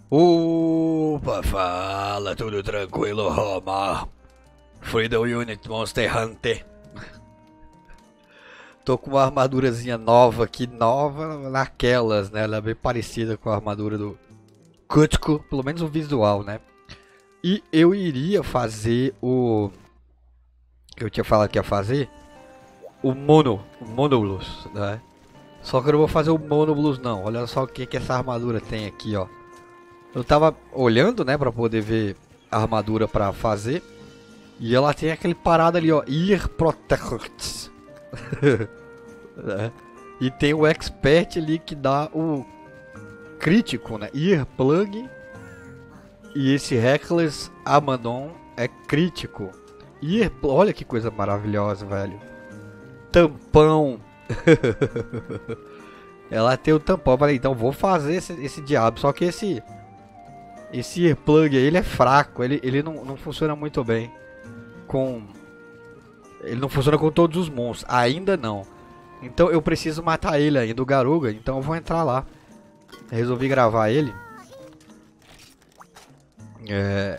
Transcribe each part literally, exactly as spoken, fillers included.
Opa, fala, tudo tranquilo, Roma? Freedom Unit Monster Hunter. Tô com uma armadurazinha nova aqui, nova naquelas, né? Ela é bem parecida com a armadura do Cutco, pelo menos o visual, né? E eu iria fazer o... Eu tinha falado que ia fazer o Mono, o Mono Blues, né? Só que eu não vou fazer o Mono Blues não, olha só o que, que essa armadura tem aqui, ó. Eu tava olhando, né, pra poder ver a armadura pra fazer. E ela tem aquele parado ali, ó, Ear Protect. E tem o Expert ali que dá o crítico, né, Ear Plug. E esse Reckless Amadon é crítico. Ear, olha que coisa maravilhosa, velho. Tampão. Ela tem o tampão, falei, então vou fazer esse, esse diabo, só que esse... Esse earplug aí, ele é fraco, ele, ele não, não funciona muito bem com... Ele não funciona com todos os monstros, ainda não. Então eu preciso matar ele ainda, o Garuga, então eu vou entrar lá. Resolvi gravar ele. É...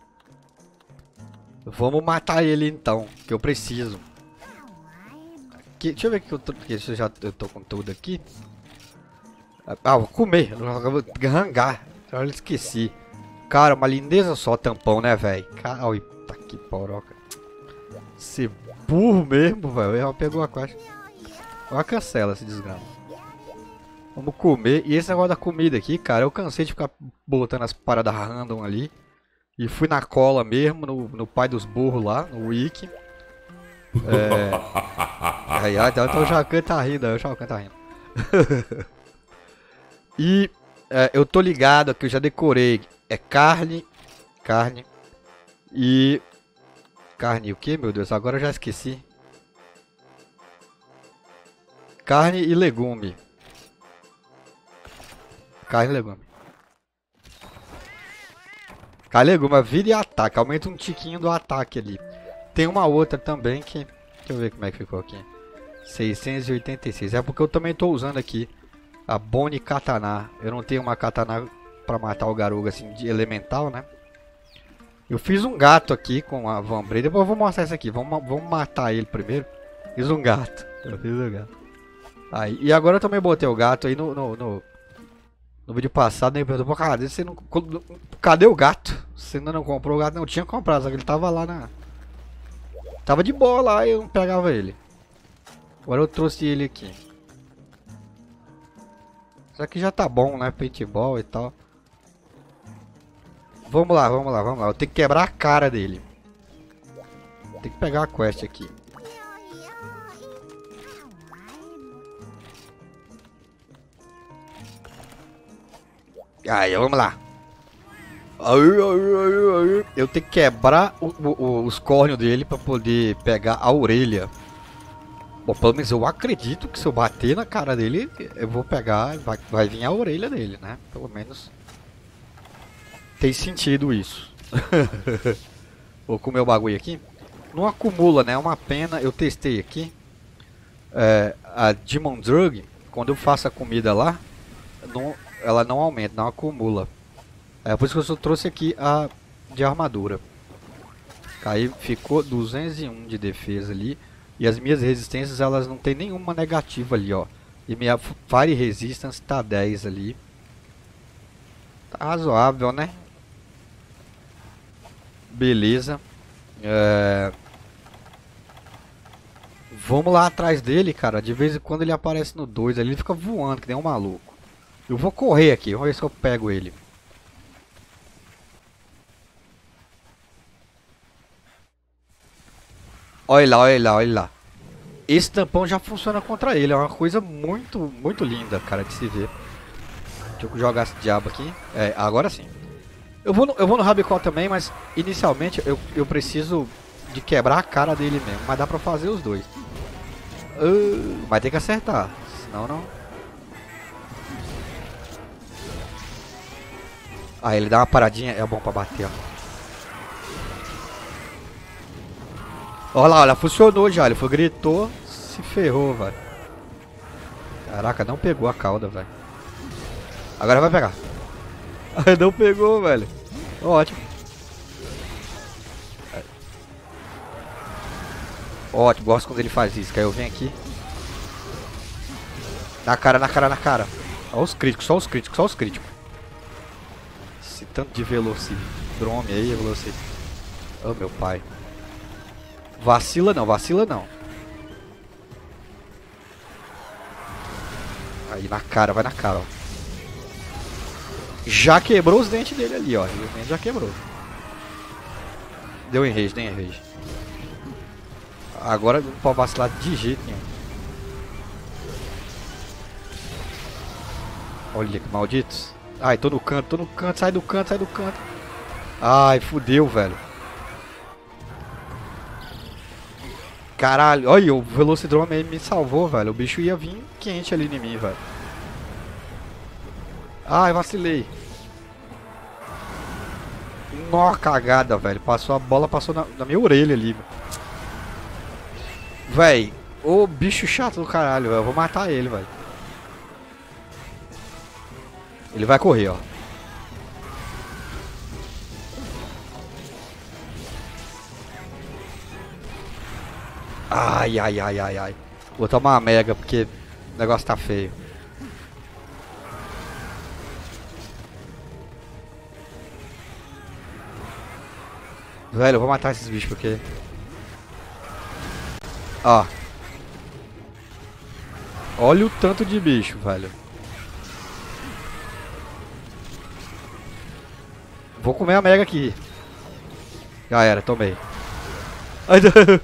Vamos matar ele então, que eu preciso. Que, deixa eu ver que eu tô, que eu já eu tô com tudo aqui. Ah, vou comer, eu vou rangar. Eu esqueci. Cara, uma lindeza só tampão, né, velho? Ai, tá que poroca. Ser burro mesmo, velho. Ela pegou a caixa. Olha, cancela esse desgrama. Vamos comer. E esse negócio da comida aqui, cara, eu cansei de ficar botando as paradas random ali. E fui na cola mesmo, no, no pai dos burros lá, no wiki. É... Aí, aí, então o Jacan tá rindo, o Jacan tá rindo. E... É, eu tô ligado aqui, eu já decorei. É carne, carne e... Carne e o que, meu Deus? Agora eu já esqueci. Carne e legume. Carne e legume. Carne e legume, vida e ataque. Aumenta um tiquinho do ataque ali. Tem uma outra também que... Deixa eu ver como é que ficou aqui. seiscentos e oitenta e seis. É porque eu também tô usando aqui a Bone Katana. Eu não tenho uma katana pra matar o Garuga assim de elemental, né? Eu fiz um gato aqui com a Vambrace. Depois eu vou mostrar isso aqui. Vamos, vamos matar ele primeiro. Fiz um gato. Eu fiz um gato. Aí, e agora eu também botei o gato aí no, no, no, no vídeo passado. Nem perguntou, pô, cadê, você não, cadê o gato? Você ainda não comprou o gato? Não tinha comprado, só que ele tava lá na... Tava de boa lá e eu não pegava ele. Agora eu trouxe ele aqui. Isso aqui já tá bom, né? Paintball e tal. Vamos lá, vamos lá, vamos lá. Eu tenho que quebrar a cara dele. Tem que pegar a quest aqui. Aí, vamos lá. Eu tenho que quebrar o, o, os córneos dele pra poder pegar a orelha. Bom, pelo menos eu acredito que se eu bater na cara dele, eu vou pegar, vai, vai vir a orelha dele, né? Pelo menos tem sentido isso. Vou comer o bagulho aqui. Não acumula, né? É uma pena. Eu testei aqui. É, a Demon Drug, quando eu faço a comida lá, não, ela não aumenta, não acumula. É por isso que eu só trouxe aqui a de armadura. Aí ficou duzentos e um de defesa ali. E as minhas resistências, elas não tem nenhuma negativa ali, ó. E minha Fire Resistance tá dez ali. Tá razoável, né? Beleza. É... Vamos lá atrás dele, cara. De vez em quando ele aparece no dois ali, ele fica voando, que nem um maluco. Eu vou correr aqui, vamos ver se eu pego ele. Olha lá, olha lá, olha lá. Esse tampão já funciona contra ele. É uma coisa muito, muito linda, cara, de se ver. Deixa eu jogar esse diabo aqui. É, agora sim. Eu vou no, eu vou no Rabicó também, mas inicialmente eu, eu preciso de quebrar a cara dele mesmo. Mas dá pra fazer os dois. Uh, vai ter que acertar. Senão não. Ah, ele dá uma paradinha. É bom pra bater, ó. Olha lá, olha, funcionou já. Ele foi, gritou, se ferrou, velho. Caraca, não pegou a cauda, velho. Agora vai pegar. Aí não pegou, velho. Ótimo. Ótimo, gosto quando ele faz isso. Que aí eu venho aqui. Na cara, na cara, na cara. Olha os críticos, só os críticos, só os críticos. Esse tanto de Velocidrome aí, Veloci. Oh, meu pai. Vacila não, vacila não. Aí na cara, vai na cara, ó. Já quebrou os dentes dele ali, ó. Os dentes já quebrou. Deu enrage, deu enrage. Agora não pode vacilar de jeito nenhum. Olha que malditos. Ai, tô no canto, tô no canto, sai do canto, sai do canto. Ai, fudeu, velho. Caralho, olha, o Velocidrome aí me salvou, velho. O bicho ia vir quente ali em mim, velho. Ai, vacilei. Nó, cagada, velho. Passou a bola, passou na, na minha orelha ali, velho. Véi, ô bicho chato do caralho, velho. Eu vou matar ele, velho. Ele vai correr, ó. Ai, ai, ai, ai, ai. Vou tomar uma mega porque o negócio tá feio. Velho, eu vou matar esses bichos porque... Ó. Olha o tanto de bicho, velho. Vou comer a mega aqui. Já era, tomei. Ai,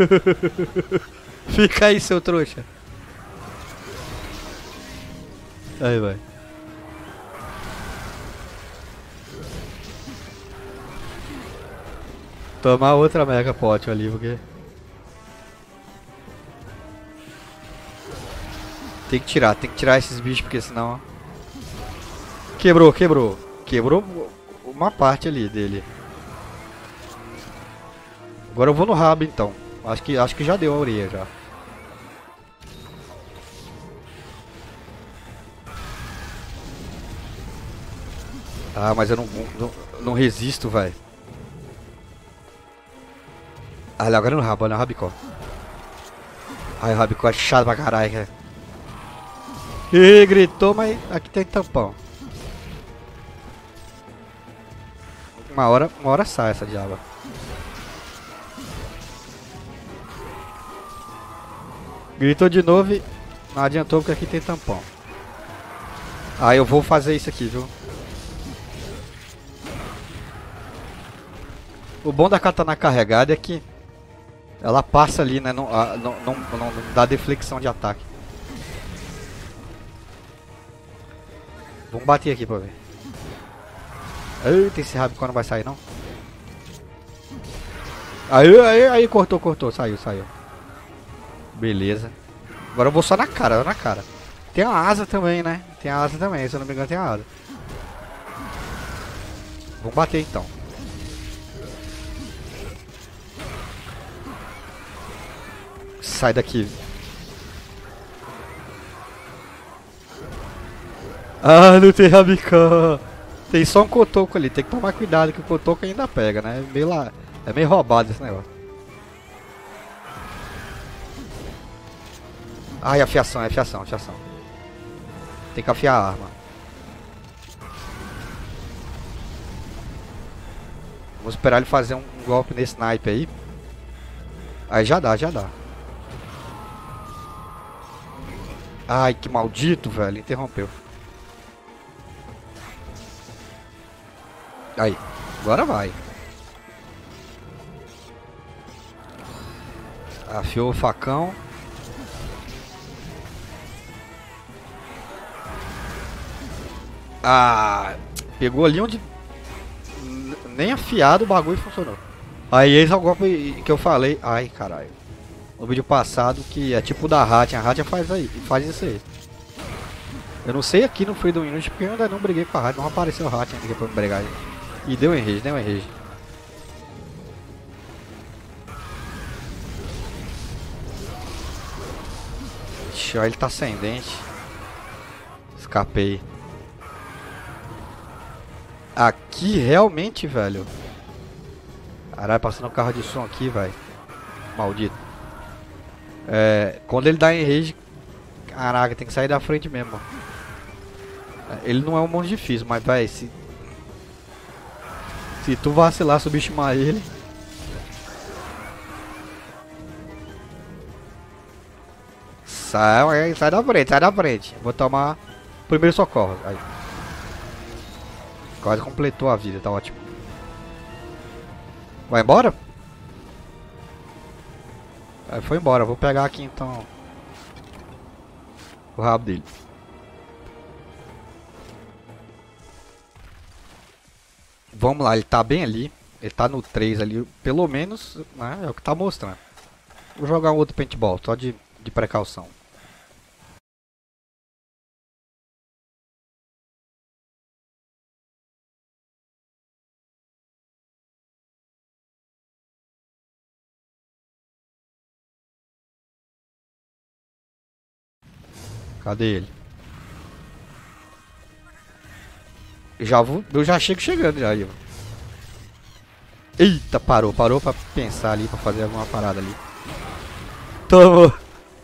fica aí, seu trouxa. Aí, vai. Tomar outra mega pot ali, porque... Tem que tirar, tem que tirar esses bichos, porque senão... Quebrou, quebrou. Quebrou uma parte ali dele. Agora eu vou no rabo, então. Acho que, acho que já deu a orelha, já. Ah, mas eu não, não, não resisto, velho. Ah, agora no rabo, olha no rabicó. Ai, o rabicó é chato pra caralho, cara. Ih, gritou, mas aqui tem tampão. Uma hora, uma hora sai essa diaba. Gritou de novo e não adiantou porque aqui tem tampão. Ah, eu vou fazer isso aqui, viu? O bom da katana carregada é que ela passa ali, né? Não, não, não, não dá deflexão de ataque. Vamos bater aqui pra ver. Eita, esse rabicó não vai sair não. Aí, aí, aí, cortou, cortou, saiu, saiu. Beleza. Agora eu vou só na cara, na cara. Tem a asa também, né? Tem a asa também, se eu não me engano tem a asa. Vamos bater então. Sai daqui. Ah, não tem rabicó. Tem só um cotoco ali, tem que tomar cuidado que o cotoco ainda pega, né? É meio, lá, é meio roubado esse negócio. Ai, afiação, é afiação, afiação. Tem que afiar a arma. Vamos esperar ele fazer um, um golpe nesse naipe aí. Aí já dá, já dá. Ai, que maldito, velho. Interrompeu. Aí, agora vai. Afiou o facão. Ah, pegou ali onde nem afiado o bagulho funcionou. Aí esse é o golpe que eu falei. Ai, caralho. No vídeo passado, que é tipo da Hatch. A Hatch faz, aí, faz isso aí. Eu não sei aqui no Freedom Unit porque eu ainda não briguei com a Hatch. Não apareceu a Hatch ainda aqui pra me brigar. E deu enrage, deu enrage. Ixi, ó, ele tá sem dente. Escapei. Aqui realmente, velho. Caralho, passando um carro de som aqui, velho. Maldito. É, quando ele dá em rage, caraca, tem que sair da frente mesmo. Ele não é um monte difícil, mas, velho, se... Se tu vacilar, subestimar ele... Sai, sai da frente, sai da frente. Vou tomar primeiro socorro. Aí. Quase completou a vida, tá ótimo. Vai embora? Aí foi embora, vou pegar aqui então o rabo dele. Vamos lá, ele tá bem ali. Ele tá no três ali, pelo menos, né, é o que tá mostrando. Vou jogar um outro paintball, só de, de precaução. Cadê ele? Eu já vou, eu já chego chegando já aí. Eita, parou, parou pra pensar ali, pra fazer alguma parada ali. Tomou.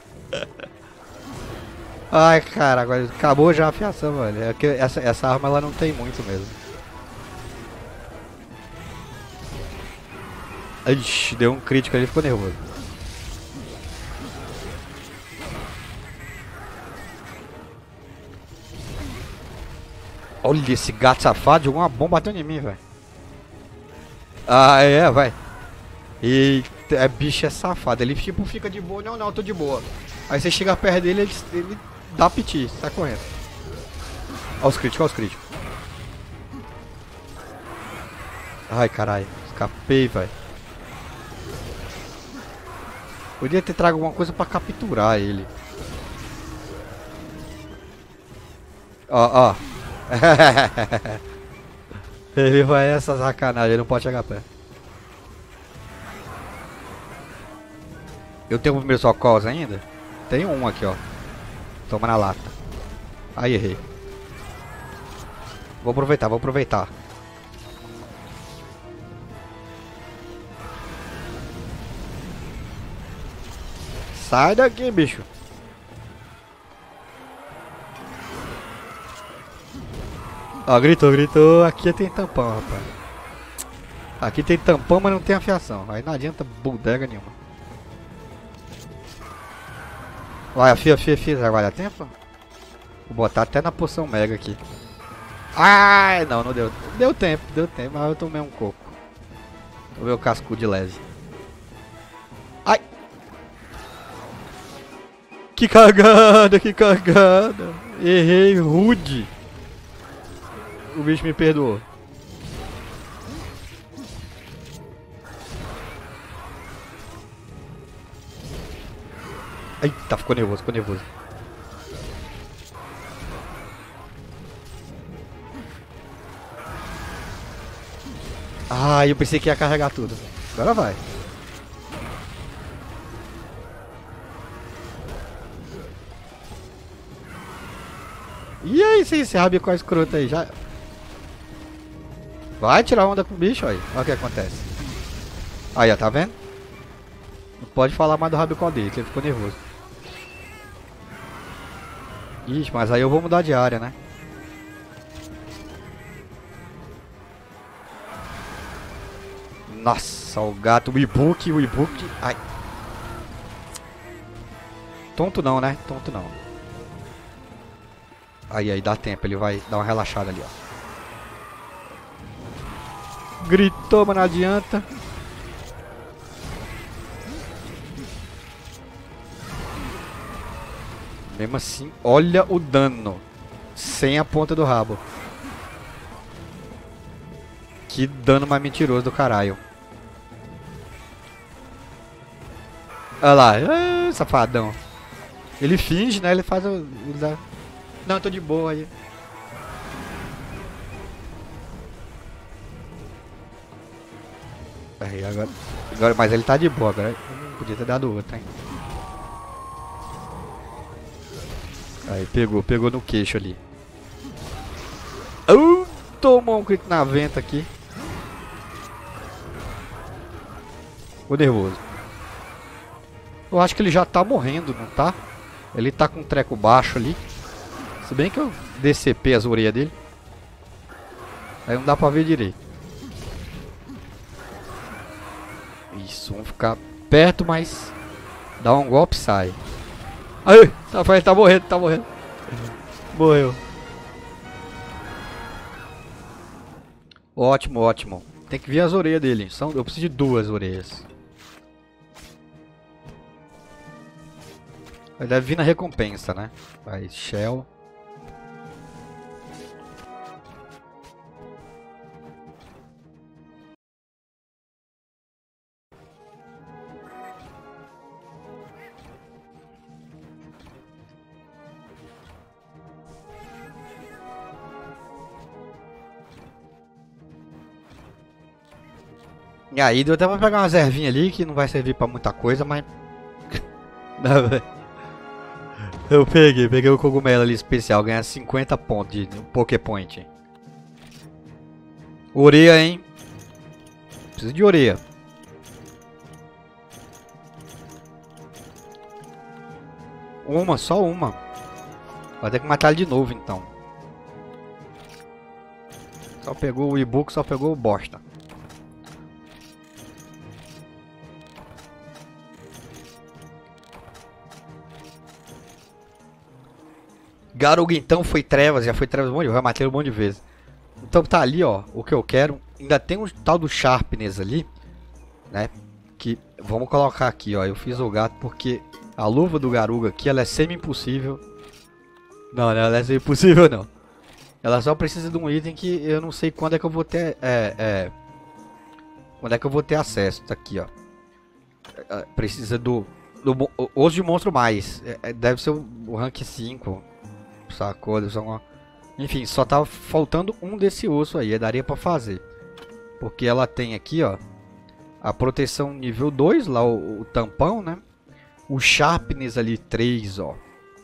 Ai, cara, agora acabou já a afiação, velho. É que essa, essa arma ela não tem muito mesmo. Ixi, deu um crítico ali e ficou nervoso. Olha esse gato safado, jogou uma bomba batendo em mim, velho. Ah, é, vai. Eita, é bicho é safado. Ele tipo fica de boa, não, não, tô de boa. Aí você chega perto dele, ele, ele dá piti, sai correndo. Olha os críticos, olha os críticos. Ai, caralho, escapei, velho. Podia ter trago alguma coisa pra capturar ele. Ó, ó. Ele vai essa sacanagem, ele não pode chegar perto. Eu tenho o primeiro socorros ainda? Tenho um aqui, ó. Toma na lata. Aí, errei. Vou aproveitar, vou aproveitar. Sai daqui, bicho. Ó, gritou, gritou. Aqui tem tampão, rapaz. Aqui tem tampão, mas não tem afiação. Aí não adianta bodega nenhuma. Vai, afia, afia, afia. Já vai dar tempo? Vou botar até na poção mega aqui. Ai, não, não deu. Deu tempo, deu tempo, mas eu tomei um coco. Vou ver o casco de leve. Ai! Que cagada, que cagada. Errei rude. O bicho me perdoou. Eita, ficou nervoso, ficou nervoso. Ah, eu pensei que ia carregar tudo. Agora vai. E aí, esse, esse rabicó escroto aí, já... Vai tirar onda com o bicho aí. Olha o que acontece. Aí, ó, tá vendo? Não pode falar mais do rabicó dele, que ele ficou nervoso. Ixi, mas aí eu vou mudar de área, né? Nossa, o gato, o e-book, o e-book. Ai. Tonto não, né? Tonto não. Aí, aí, dá tempo, ele vai dar uma relaxada ali, ó. Gritou, mas não adianta. Mesmo assim, olha o dano. Sem a ponta do rabo. Que dano mais mentiroso do caralho. Olha lá, ah, safadão. Ele finge, né? Ele faz o... Ele dá... Não, eu tô de boa aí. Aí, agora, agora... Mas ele tá de boa, agora podia ter dado outra, hein? Aí, pegou, pegou no queixo ali. Uh! Tomou um crítico na venta aqui. Ficou nervoso. Eu acho que ele já tá morrendo, não tá? Ele tá com um treco baixo ali. Se bem que eu decepei as orelhas dele. Aí não dá pra ver direito. Isso, vamos ficar perto, mas dá um golpe e sai. Aí, tá, tá morrendo, tá morrendo. Morreu. Ótimo, ótimo. Tem que ver as orelhas dele. São, eu preciso de duas orelhas. Deve vir na recompensa, né? Vai, Shell. E aí deu até pra pegar umas ervinhas ali que não vai servir pra muita coisa, mas... Não, velho. Eu peguei, peguei o cogumelo ali especial, ganhar cinquenta pontos de Poképoint. Orelha, hein? Preciso de orelha. Uma, só uma. Vai ter que matar ele de novo então. Só pegou o e-book, só pegou o bosta. Garuga então foi trevas, já foi trevas um monte de vezes, já matei um monte de vezes. Então tá ali, ó, o que eu quero. Ainda tem um tal do Sharpness ali, né? Que vamos colocar aqui, ó. Eu fiz o gato porque a luva do Garuga aqui, ela é semi-impossível. Não, não, ela é semi-impossível não. Ela só precisa de um item que eu não sei quando é que eu vou ter, é, é... Quando é que eu vou ter acesso, tá aqui, ó. Precisa do, do osso de monstro mais, é, deve ser o, o rank cinco. Sacou? Enfim, só tava faltando um desse osso aí, daria pra fazer. Porque ela tem aqui, ó, a proteção nível dois, lá o, o tampão, né? O Sharpness ali três, ó.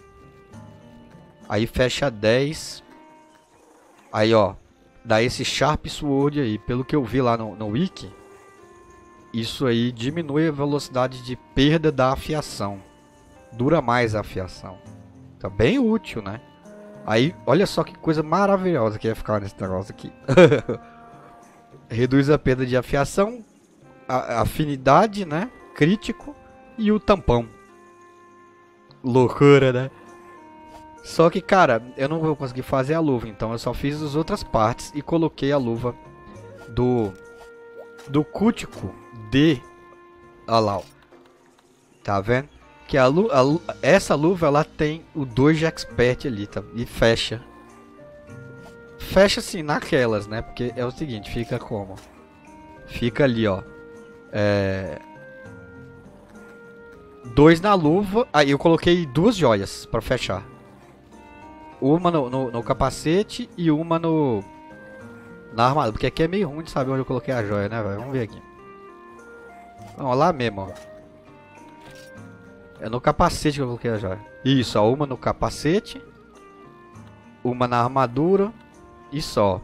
Aí fecha dez. Aí, ó, dá esse Sharp Sword aí. Pelo que eu vi lá no, no wiki, isso aí diminui a velocidade de perda da afiação. Dura mais a afiação. Tá bem útil, né? Aí, olha só que coisa maravilhosa que ia ficar nesse negócio aqui. Reduz a perda de afiação, a, a afinidade, né? Crítico e o tampão. Loucura, né? Só que, cara, eu não vou conseguir fazer a luva, então eu só fiz as outras partes e coloquei a luva do do cútico de... Olha lá, ó. Tá vendo? Que a, lu, a lu, essa luva ela tem o dois de expert ali, tá? E fecha. Fecha assim naquelas, né? Porque é o seguinte, fica como? Fica ali, ó. É... Dois na luva. Aí eu coloquei duas joias pra fechar. Uma no, no, no capacete e uma no... Na armadura. Porque aqui é meio ruim de saber onde eu coloquei a joia, né, velho? Vamos ver aqui. Vamos lá mesmo, ó. É no capacete que eu coloquei a joia. Isso, ó, uma no capacete, uma na armadura e só.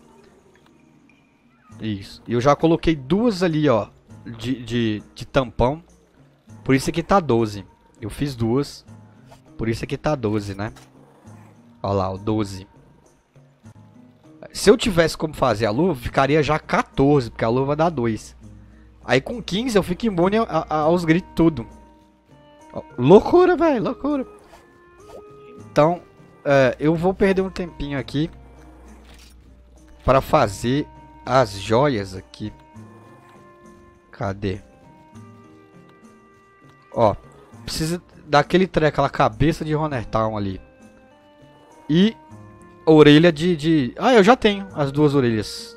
Isso. E eu já coloquei duas ali, ó, de, de, de tampão. Por isso aqui tá doze. Eu fiz duas. Por isso aqui tá doze, né? Olha lá, o doze. Se eu tivesse como fazer a luva, ficaria já quatorze, porque a luva dá dois. Aí com quinze eu fico imune a, a, aos gritos tudo. Loucura, velho, loucura. Então, é, eu vou perder um tempinho aqui para fazer as joias aqui. Cadê? Ó, precisa daquele treco, aquela cabeça de Honertown ali. E orelha de, de... Ah, eu já tenho as duas orelhas.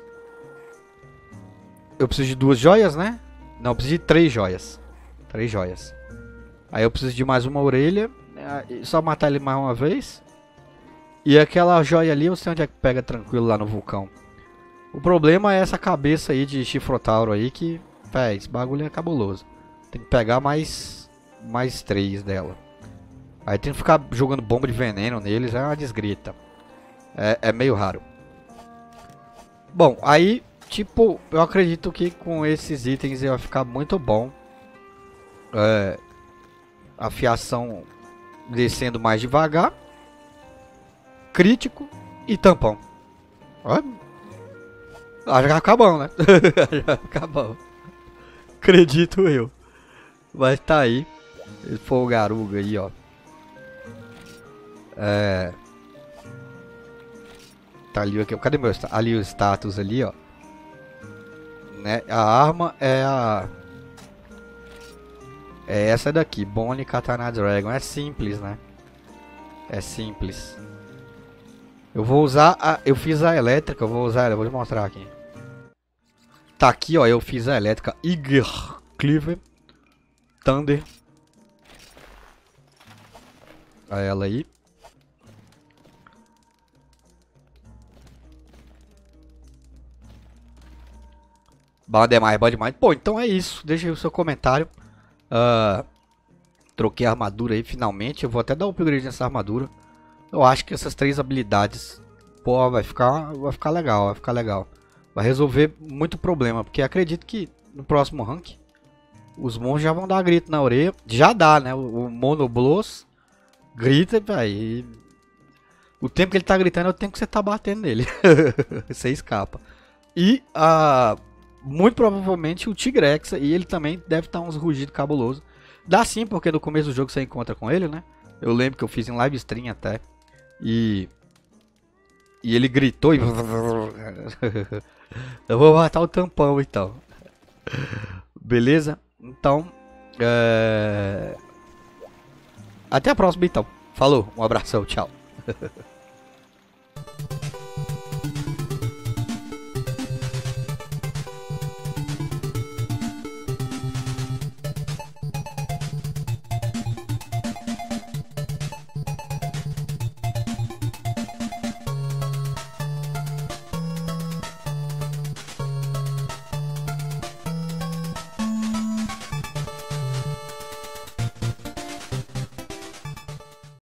Eu preciso de duas joias, né? Não, eu preciso de três joias. Três joias. Aí eu preciso de mais uma orelha. Só matar ele mais uma vez. E aquela joia ali, eu sei onde é que pega tranquilo lá no vulcão. O problema é essa cabeça aí de Chifrotauro aí que... Véi, esse bagulho é cabuloso. Tem que pegar mais... Mais três dela. Aí tem que ficar jogando bomba de veneno neles. É uma desgrita. É, é meio raro. Bom, aí, tipo, eu acredito que com esses itens ia ficar muito bom. É, a fiação descendo mais devagar. Crítico e tampão. Ó, acho que acabou, né? Acabou. Acredito eu. Mas tá aí. Esse foi o Garuga aí, ó. É... Tá ali, aqui. Cadê meu status? Ali o status ali, ó. Né? A arma é a... É essa daqui. Bonnie Katana Dragon. É simples, né? É simples. Eu vou usar a... Eu fiz a elétrica. Eu vou usar ela. Eu vou te mostrar aqui. Tá aqui, ó. Eu fiz a elétrica. Iger Cleaver Thunder. A ela aí. Bom demais, bom demais. Pô, então é isso. Deixa aí o seu comentário. Uh, troquei a armadura aí finalmente. Eu vou até dar um upgrade nessa armadura. Eu acho que essas três habilidades, pô, vai ficar, vai ficar legal, vai ficar legal. Vai resolver muito problema, porque acredito que no próximo rank os monstros já vão dar grito na orelha. Já dá, né? O, o Monoblos grita, velho. O tempo que ele tá gritando é o tempo que você tá batendo nele. Você escapa. E a uh, muito provavelmente o Tigrex, e ele também deve estar uns rugidos cabulosos. Dá sim, porque no começo do jogo você encontra com ele, né? Eu lembro que eu fiz em live stream até. E... E ele gritou e... Eu vou matar o tampão então. Beleza? Então... É... Até a próxima então. Falou, um abração, tchau.